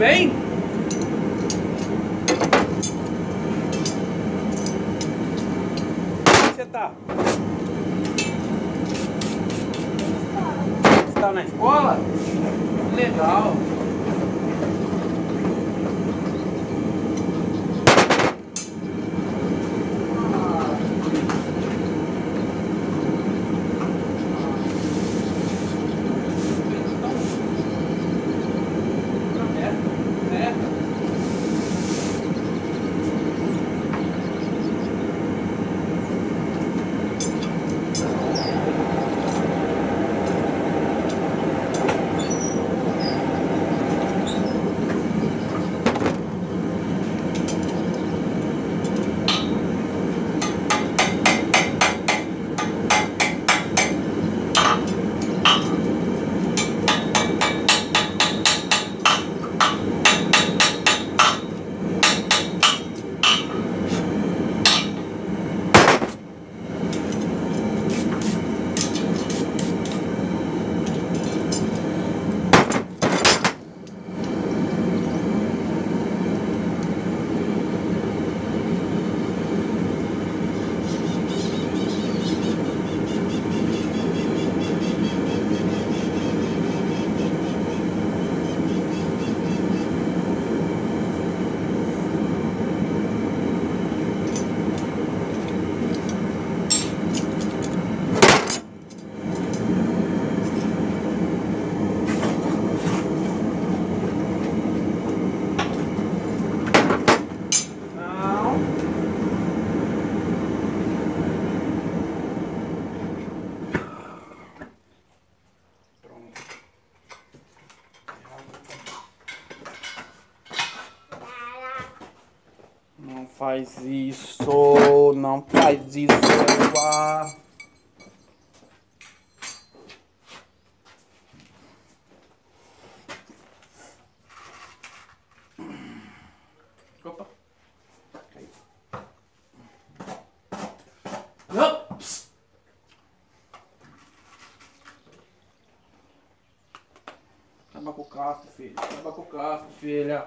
bem? Onde você tá? Você tá na escola? Que legal. Não faz isso, não faz isso, Eva. Opa. Não. Acaba com o casco, filha. Acaba com o casco, filha.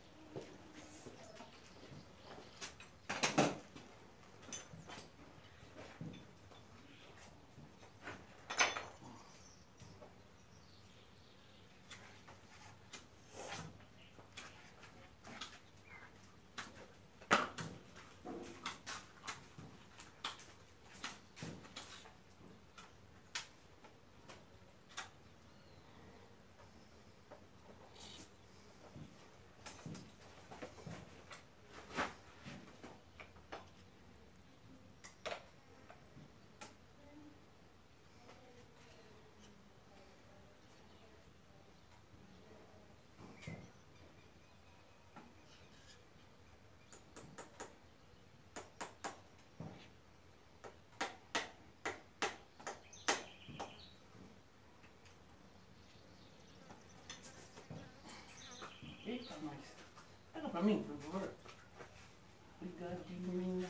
Eita, nós. Pega pra mim, por favor. Obrigadinho.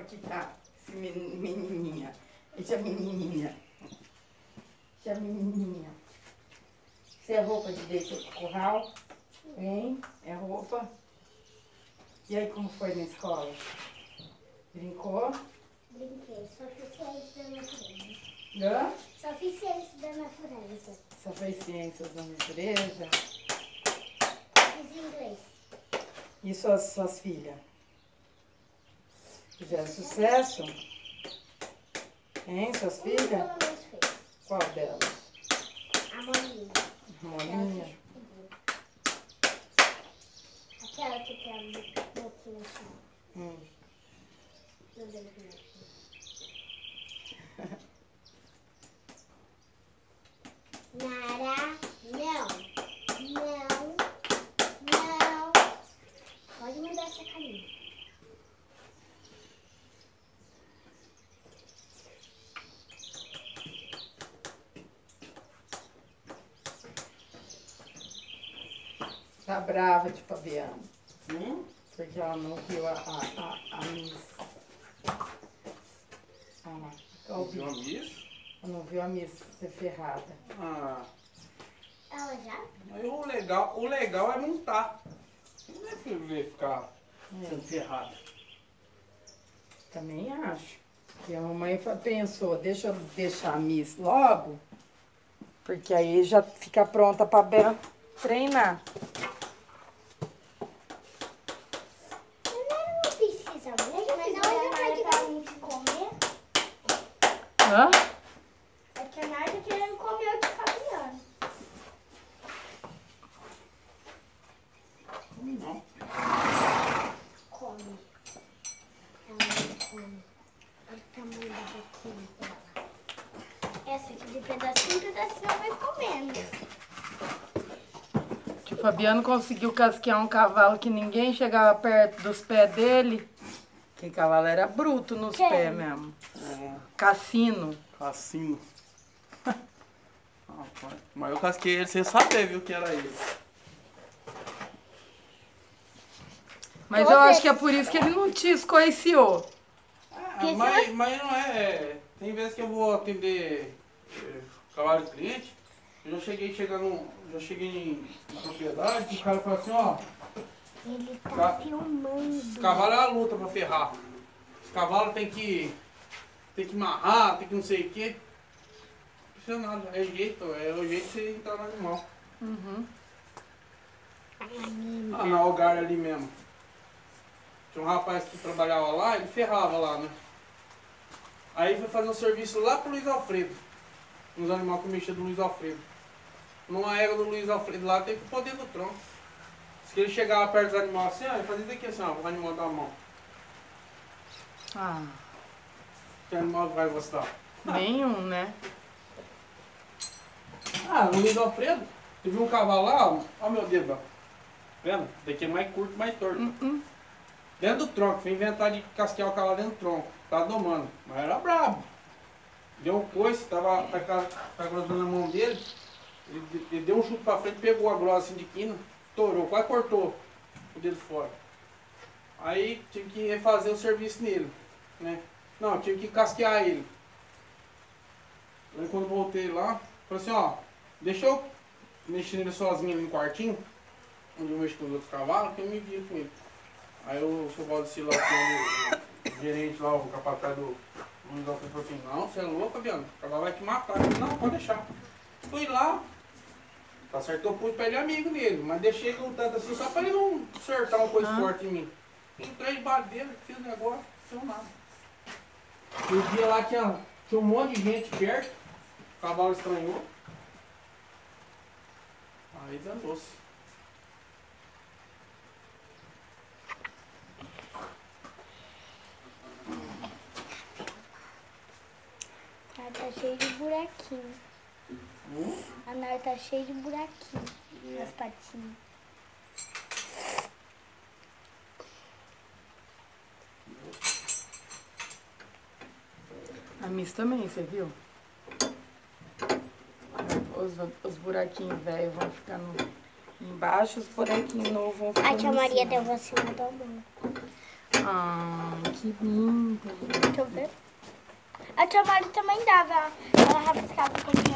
aqui tá. Esse menininha. Essa menininha. Essa menininha. Isso é roupa de deixa pro curral? Hein? É roupa? E aí, como foi na escola? Brincou? Brinquei, só fiz ciência da natureza. Hã? Só fiz ciência da natureza. Só fez ciências da natureza? Fiz inglês. E suas filhas? Fizeram sucesso? Hein, suas Uma filhas? pelo menos fez. Qual delas? A Molinha. Molinha? Aquela que tem a boquinha assim. No dedo do meu. Nara, não. Não. Não. Pode mudar essa carinha. Tá brava de Fabiana. Porque ela não viu a Miss. Não viu a Miss? Ela não viu a Miss ser ferrada. Ah, Ela já? aí o legal é montar. Não é ver ficar sendo ferrada. Também acho. E a mamãe pensou, deixa eu deixar a Miss logo, porque aí já fica pronta pra Bela treinar. Não precisa muito, mas a Nara vai pra gente comer. Hã? É que a Nara tá querendo comer o de Fabiano. Não. Come. Ela não come. Olha o tamanho da boquinha dela. Essa aqui de pedacinho em pedacinho ela vai comendo. Que o Fabiano conseguiu casquear um cavalo que ninguém chegava perto dos pés dele. Que cavalo era bruto nos Quem? pés mesmo. Cassino. Cassino. Rapaz, mas eu casquei ele sem saber, viu, que era ele. Mas eu acho que é por isso que ele não te escoiciou. Mas não é. Tem vezes que eu vou atender cavalo de cliente. Eu já cheguei em propriedade, o cara fala assim, ó, Ele tá Ca- filmando. esse cavalo é a luta pra ferrar. Esse cavalo tem que amarrar, tem que não sei o quê. Não precisa nada, é o jeito de você entrar no animal. Ah, na Algar ali mesmo. Tinha um rapaz que trabalhava lá, ele ferrava lá, né? Aí foi fazer um serviço lá pro Luiz Alfredo. Uns animais que mexia do Luiz Alfredo. Numa égua do Luiz Alfredo lá, tem que pôr dentro do tronco. Se ele chegava perto dos animais assim, ó, ele fazia daqui assim, ó, o animal da mão. Ah, Que animal vai gostar? nenhum, né? Ah, no Luiz Alfredo, tu viu um cavalo lá, ó meu dedo, ó. Vendo? Daqui é mais curto, mais torto. Dentro do tronco, foi inventar de casquear o cavalo dentro do tronco. Tá domando, mas era brabo. Deu um coice, tava com a grossa na mão dele. Ele deu um chute pra frente, pegou a grossa assim de quina, estourou, quase cortou o dedo fora. Aí tive que refazer o serviço nele, né? Não, tive que casquear ele. Aí quando voltei lá, falei assim, ó, deixa eu mexer nele sozinho ali no quartinho, onde eu mexo com os outros cavalos, que eu me viro com ele. Aí o seu Valdeci lá, que é o gerente lá, o capataz do Luiz Alfredo, falou assim, não, você é louco, Fabiano, o cavalo vai te matar. Eu falei, não, pode deixar. Fui lá, acertou, pus pra ele amigo nele, mas deixei ele um tanto assim, só pra ele não acertar uma coisa forte em mim. Entrei debaixo dele, fiz o negócio, não deu nada. E o dia lá tinha um monte de gente perto, o cavalo estranhou. Aí danou-se. Ela tá cheia de buraquinho. A Nara tá cheia de buraquinho nas patinhas. A Miss também, você viu? Os buraquinhos velhos vão ficar embaixo, os buraquinhos novos vão ficar A tia em Maria cima. deu vacina do amor. Ah, que lindo. Deixa eu ver. A tia Mari também dava. Ela rabiscava com